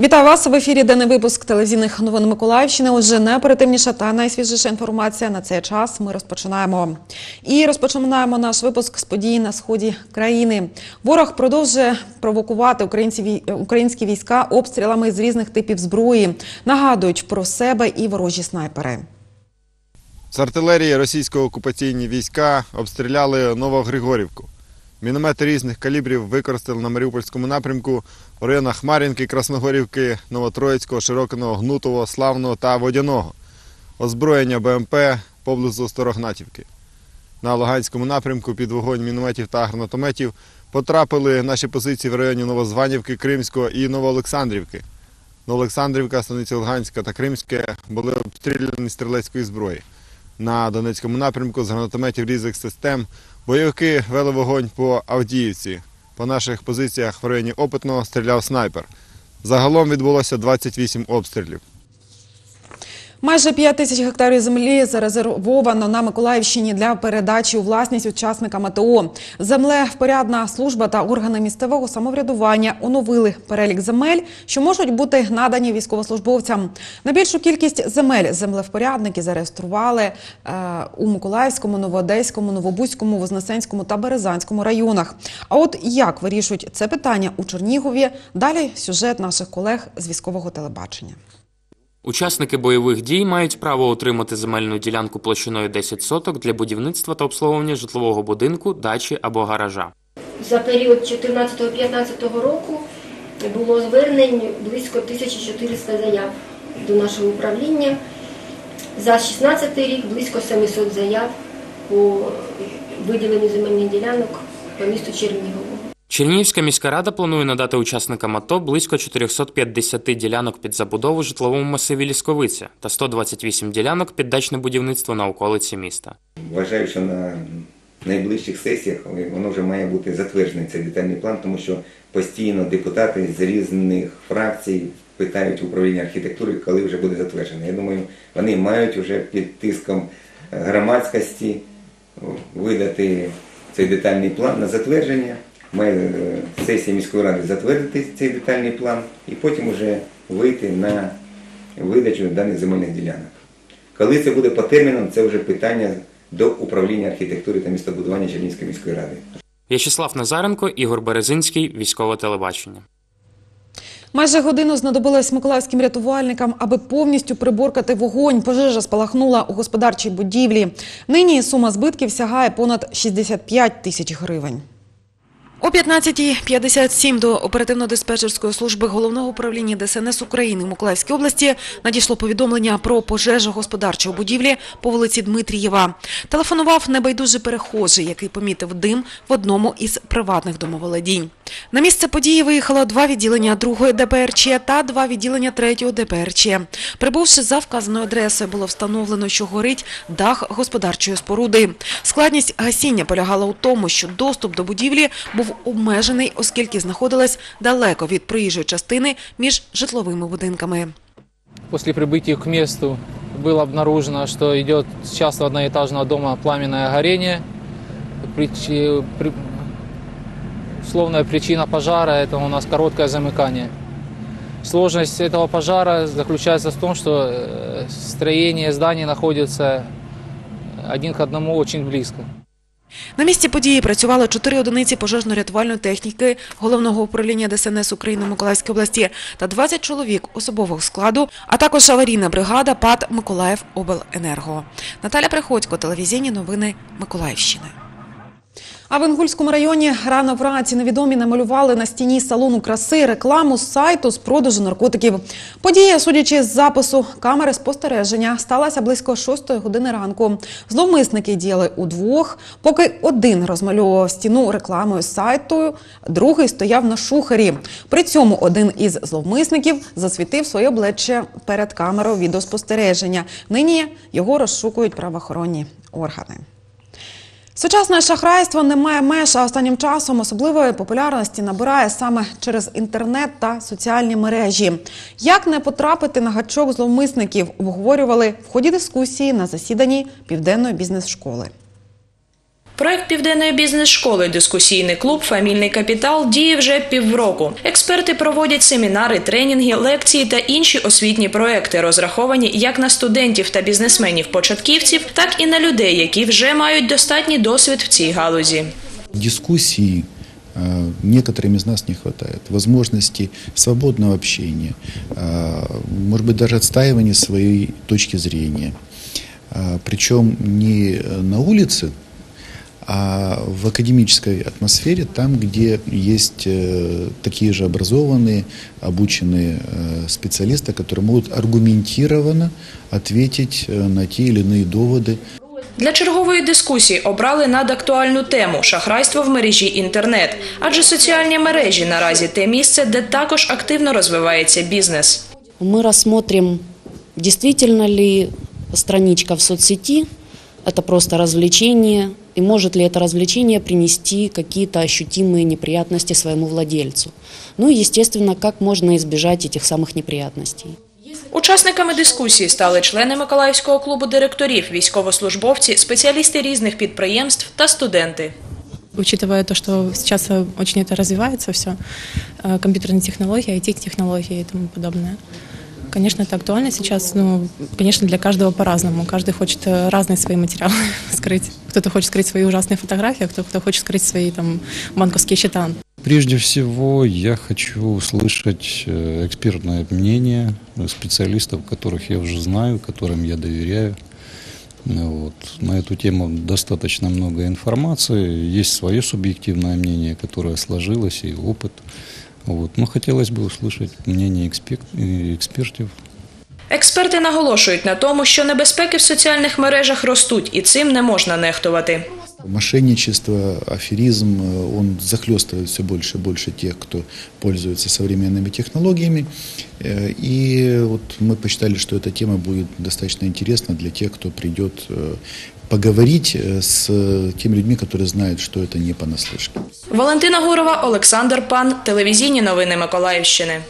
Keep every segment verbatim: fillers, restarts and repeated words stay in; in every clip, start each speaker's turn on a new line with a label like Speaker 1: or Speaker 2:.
Speaker 1: Вітаю вас! В ефірі денний випуск телевізійних новин Миколаївщини. Отже, найоперативніша та найсвіжіша інформація на цей час ми розпочинаємо. І розпочинаємо наш випуск з подій на сході країни. Ворог продовжує провокувати українські війська обстрілами з різних типів зброї. Нагадують про себе і ворожі снайпери.
Speaker 2: З артилерії російсько-окупаційні війська обстріляли Новогригорівку. Міномети різних калібрів використали на Маріупольському напрямку в районах Мар'їнки, Красногорівки, Новотроїцького, Широкиного, Гнутового, Славного та Водяного. Озброєння БМП поблизу Старогнатівки. На Луганському напрямку під вогонь мінометів та гранатометів потрапили наші позиції в районі Новозванівки, Кримського і Новоолександрівки. Новоолександрівка, Станиця Луганська та Кримське були обстріляні стрілецької зброї. На Донецькому напрямку з гранатометів різних систем бойовики вели вогонь по Авдіївці. По наших позиціях в районі Опитного стріляв снайпер. Загалом відбулося двадцять вісім обстрілів.
Speaker 1: Майже п'ять тисяч гектарів землі зарезервовано на Миколаївщині для передачі у власність учасникам АТО. Землевпорядна служба та органи місцевого самоврядування оновили перелік земель, що можуть бути надані військовослужбовцям. Найбільшу кількість земель землевпорядники зареєстрували е, у Миколаївському, Новоодеському, Новобузькому, Вознесенському та Березанському районах. А от як вирішують це питання у Чернігові? Далі сюжет наших колег з військового телебачення.
Speaker 3: Учасники бойових дій мають право отримати земельну ділянку площиною десять соток для будівництва та обслуговування житлового будинку, дачі або гаража.
Speaker 4: За період чотирнадцятого-п'ятнадцятого року було звернень близько тисяча чотириста заяв до нашого управління. За шістнадцятий рік близько сімсот заяв по виділенню земельних ділянок по місту Чернігову.
Speaker 3: Чернігівська міська рада планує надати учасникам АТО близько чотириста п'ятдесят ділянок під забудову в житловому масиві Лісковиця та сто двадцять вісім ділянок під дачне будівництво на околиці міста.
Speaker 5: Вважаю, що на найближчих сесіях воно вже має бути затверджений цей детальний план, тому що постійно депутати з різних фракцій питають управління архітектури, коли вже буде затверджений. Я думаю, вони мають вже під тиском громадськості видати цей детальний план на затвердження. Має сесія міської ради затвердити цей детальний план і потім вже вийти на видачу даних земельних ділянок. Коли це буде по термінам, це вже питання до управління архітектури та містобудування Чернігівської міської ради.
Speaker 3: В'ячеслав Назаренко, Ігор Березинський, військове телебачення.
Speaker 1: Майже годину знадобилось миколаївським рятувальникам, аби повністю приборкати вогонь. Пожежа спалахнула у господарчій будівлі. Нині сума збитків сягає понад шістдесят п'ять тисяч гривень. О п'ятнадцятій п'ятдесят сім до оперативно-диспетчерської служби Головного управління ДСНС України в Миколаївській області надійшло повідомлення про пожежу господарчої будівлі по вулиці Дмитрієва. Телефонував небайдужий перехожий, який помітив дим в одному із приватних домоволодінь. На місце події виїхало два відділення другої ДПРЧ та два відділення третього ДПРЧ. Прибувши за вказаною адресою, було встановлено, що горить дах господарчої споруди. Складність гасіння полягала у тому, що доступ до будівлі був обмежений, оскільки знаходилась далеко від проїжджої частини між житловими будинками.
Speaker 6: Після прибытия к месту было обнаружено, что идет с частного одноэтажного дома пламенное горение. Условная причина пожара – это у нас короткое замыкание. Сложность этого пожара заключается в том, что строение зданий находится один к одному очень близко.
Speaker 1: На місці події працювали чотири одиниці пожежно-рятувальної техніки Головного управління ДСНС України в Миколаївській області та двадцять чоловік особового складу, а також аварійна бригада ПАТ «Миколаївобленерго». Наталя Приходько, телевізійні новини Миколаївщини. А в Інгульському районі рано вранці невідомі намалювали на стіні салону краси рекламу з сайту з продажу наркотиків. Подія, судячи з запису камери спостереження, сталася близько шостої години ранку. Зловмисники діяли удвох, поки один розмальовував стіну рекламою з сайту, другий стояв на шухері. При цьому один із зловмисників засвітив своє обличчя перед камерою відеоспостереження. Нині його розшукують правоохоронні органи. Сучасне шахрайство не має меж, а останнім часом особливої популярності набирає саме через інтернет та соціальні мережі. Як не потрапити на гачок зловмисників, обговорювали в ході дискусії на засіданні Південної бізнес-школи.
Speaker 7: Проект Південної бізнес-школи «Дискусійний клуб «Фамільний капітал» діє вже півроку. Експерти проводять семінари, тренінги, лекції та інші освітні проекти, розраховані як на студентів та бізнесменів-початківців, так і на людей, які вже мають достатній досвід в цій галузі.
Speaker 8: Дискуссии некоторым из нас не хватает, возможности свободного общения, может быть, даже отстаивания своей точки зрения. Причем не на улице, а в академической атмосфере, там, где есть такие же образованные, обученные специалисты, которые могут аргументированно ответить на те или иные доводы.
Speaker 7: Для чергової дискусії обрали надактуальну тему – шахрайство в мережі інтернет. Адже соціальні мережі наразі те місце, де також активно розвивається бізнес.
Speaker 9: Мы рассмотрим, действительно ли страничка в соцсети – это просто развлечение, и может ли это развлечение принести какие-то ощутимые неприятности своему владельцу. Ну и, естественно, как можно избежать этих самых неприятностей.
Speaker 7: Учасниками дискусії стали члени Миколаївського клубу директорів, військовослужбовці, спеціалісти різних підприємств та студенти.
Speaker 10: Учитывая то, что сейчас очень это развивается все, компьютерные технологии, ай ти-технологии и тому подобное. Конечно, это актуально сейчас, но, конечно, для каждого по-разному. Каждый хочет разные свои материалы скрыть. Кто-то хочет скрыть свои ужасные фотографии, а кто-то хочет скрыть свои там, банковские счета.
Speaker 11: Прежде всего, я хочу услышать экспертное мнение специалистов, которых я уже знаю, которым я доверяю. Вот. На эту тему достаточно много информации, есть свое субъективное мнение, которое сложилось, и опыт. Вот. Но хотелось бы услышать мнение экспертов.
Speaker 7: Експерти наголошують на тому, що небезпеки в соціальних мережах ростуть, і цим не можна нехтувати.
Speaker 8: Мошенничество, аферизм, он захлестывает все больше и больше тех, кто пользуется современными технологиями. И вот мы посчитали, что эта тема будет достаточно интересна для тех, кто придет поговорить с теми людьми, которые знают, что это не понаслышке.
Speaker 7: Валентина Гурова, Олександр Пан, телевізійні новини Миколаївщини.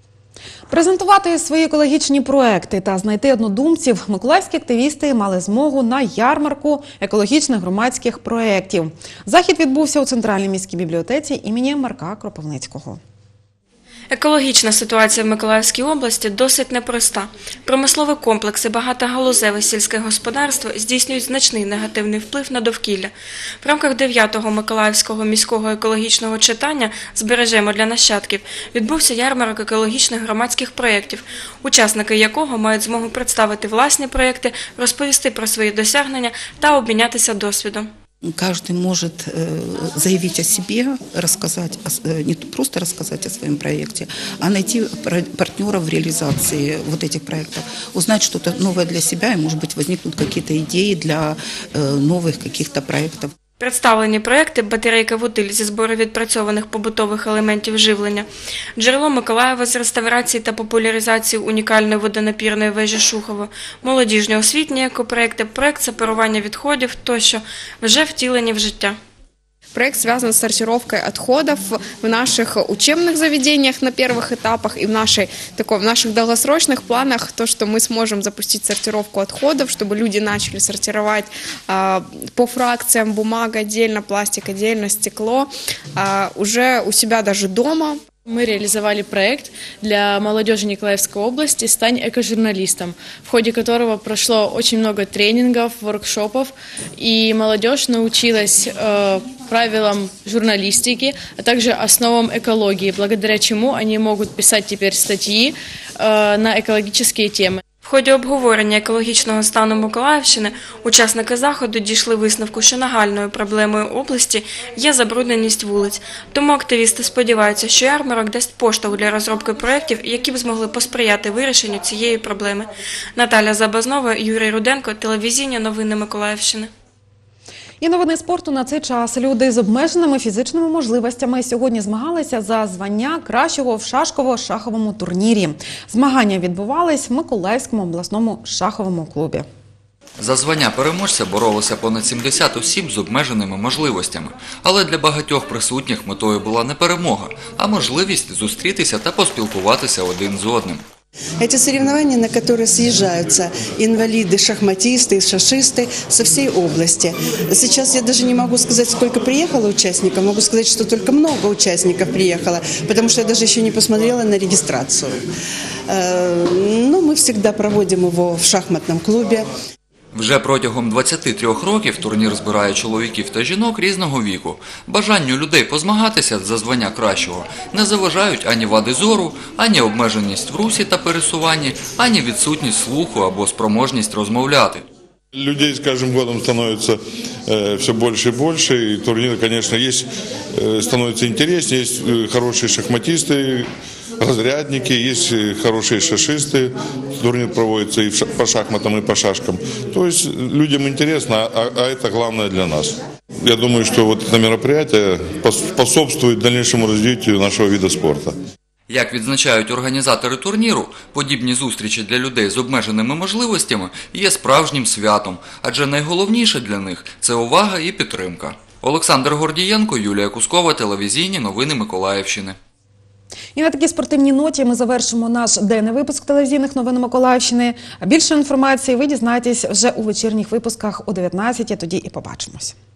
Speaker 1: Презентувати свої екологічні проекти та знайти однодумців миколаївські активісти мали змогу на ярмарку екологічних громадських проєктів. Захід відбувся у Центральній міській бібліотеці імені Марка Кропивницького.
Speaker 12: Екологічна ситуація в Миколаївській області досить непроста. Промисловий комплекс і багатогалузеве сільське господарство здійснюють значний негативний вплив на довкілля. В рамках дев'ятого Миколаївського міського екологічного читання «Збережемо для нащадків» відбувся ярмарок екологічних громадських проєктів, учасники якого мають змогу представити власні проєкти, розповісти про свої досягнення та обмінятися досвідом.
Speaker 13: Каждый может заявить о себе, рассказать, не просто рассказать о своем проекте, а найти партнера в реализации вот этих проектов, узнать что-то новое для себя, и, может быть, возникнут какие-то идеи для новых каких-то проектов.
Speaker 12: Представлені проекти «Батарейка-вутиль» зі збору відпрацьованих побутових елементів живлення, «Джерело Миколаєва» з реставрації та популяризації унікальної водонапірної вежі Шухово, молодіжні освітні екопроекти, проект сепарування відходів тощо вже втілені в життя.
Speaker 14: Проект связан с сортировкой отходов в наших учебных заведениях на первых этапах и в, нашей, такой, в наших долгосрочных планах, то, что мы сможем запустить сортировку отходов, чтобы люди начали сортировать а, по фракциям бумага отдельно, пластик отдельно, стекло, а, уже у себя даже дома.
Speaker 15: Мы реализовали проект для молодежи Николаевской области «Стань экожурналистом», в ходе которого прошло очень много тренингов, воркшопов, и молодежь научилась э, правилам журналистики, а также основам экологии, благодаря чему они могут писать теперь статьи э, на экологические темы.
Speaker 12: В ході обговорення екологічного стану Миколаївщини учасники заходу дійшли висновку, що нагальною проблемою області є забрудненість вулиць. Тому активісти сподіваються, що ярмарок дасть поштовх для розробки проєктів, які б змогли посприяти вирішенню цієї проблеми. Наталя Забазнова, Юрій Руденко, телевізійні новини Миколаївщини.
Speaker 1: І новини спорту на цей час. Люди з обмеженими фізичними можливостями сьогодні змагалися за звання кращого в шашково-шаховому турнірі. Змагання відбувались в Миколаївському обласному шаховому клубі.
Speaker 16: За звання переможця боролося понад сімдесят осіб з обмеженими можливостями. Але для багатьох присутніх метою була не перемога, а можливість зустрітися та поспілкуватися один з одним.
Speaker 17: Эти соревнования, на которые съезжаются инвалиды, шахматисты, шашисты со всей области. Сейчас я даже не могу сказать, сколько приехало участников, могу сказать, что только много участников приехало, потому что я даже еще не посмотрела на регистрацию. Но мы всегда проводим его в шахматном клубе.
Speaker 16: Вже протягом двадцяти трьох років турнір збирає чоловіків та жінок різного віку. Бажанню людей позмагатися за звання кращого не заважають ані вади зору, ані обмеженість в русі та пересуванні, ані відсутність слуху або спроможність розмовляти.
Speaker 18: Людей с каждым годом становится э, все больше и больше, и турнир, конечно, есть, э, становится интереснее, есть э, хорошие шахматисты, разрядники, есть хорошие шашисты, турнир проводится и по шахматам, и по шашкам. То есть людям интересно, а, а это главное для нас. Я думаю, что вот это мероприятие способствует дальнейшему развитию нашего вида спорта.
Speaker 16: Як відзначають організатори турніру, подібні зустрічі для людей з обмеженими можливостями є справжнім святом, адже найголовніше для них – це увага і підтримка. Олександр Гордієнко, Юлія Кускова, телевізійні новини Миколаївщини.
Speaker 1: І на такій спортивній ноті ми завершимо наш денний випуск телевізійних новин Миколаївщини. А більше інформації ви дізнаєтесь вже у вечірніх випусках о дев'ятнадцятій, тоді і побачимось.